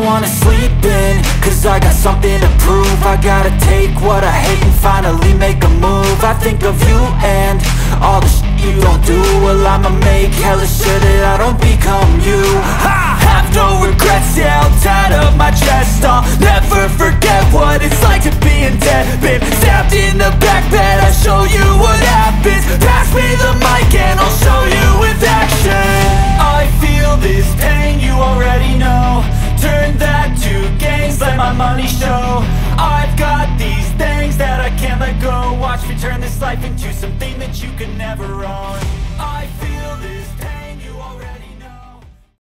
wanna sleep in, cause I got something to prove. I gotta take what I hate and finally make a move. I think of you and all the shit you don't do. Well, I'ma make hella sure that I don't become you. I have no regrets, yeah, I'll tie up my chest. I'll never forget what it's like to be in debt. Been stabbed in the back bed, I'll show you what happens. Pass me the mic and I'll show you with action. I feel this pain, you already know. Turn that to gains, let my money show. I've got these things that I can't let go. Watch me turn this life into something that you could never own.